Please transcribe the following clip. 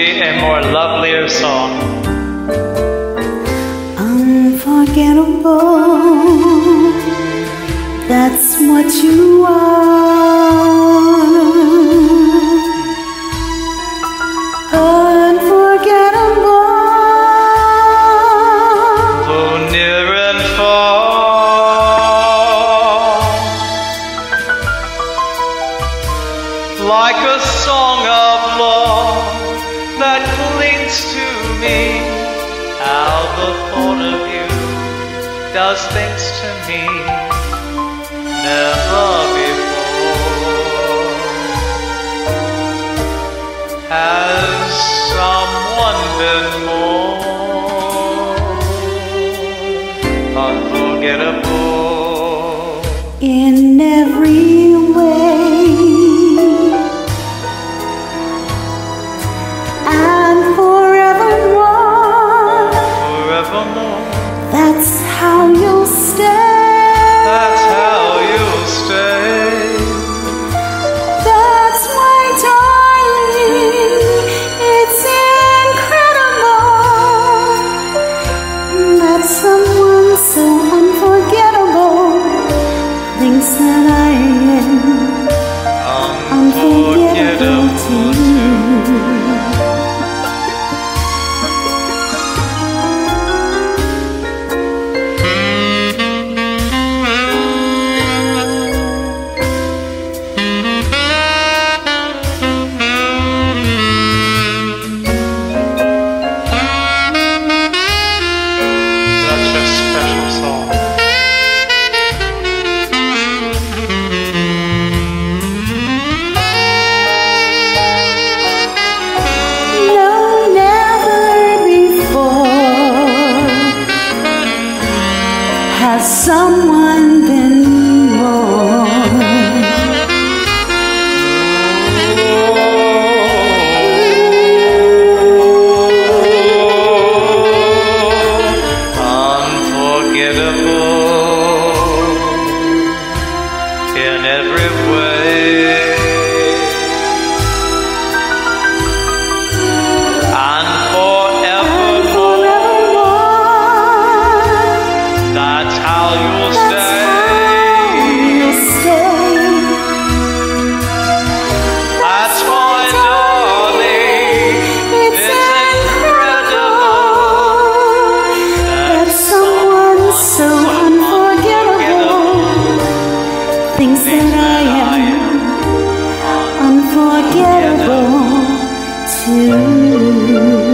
be a more lovelier song. Unforgettable, that's what you are. Unforgettable, Though near and far, like a song of love that clings to me. How the thought of you does things to me never before. Has someone been more unforgettable? in every way and forevermore. Forevermore. That's how you'll stay. That's how you'll stay. That's my darling. It's incredible that someone so unforgettable thinks that I am unforgettable too. Has someone been more unforgettable in every way? Things that I am unforgettable too.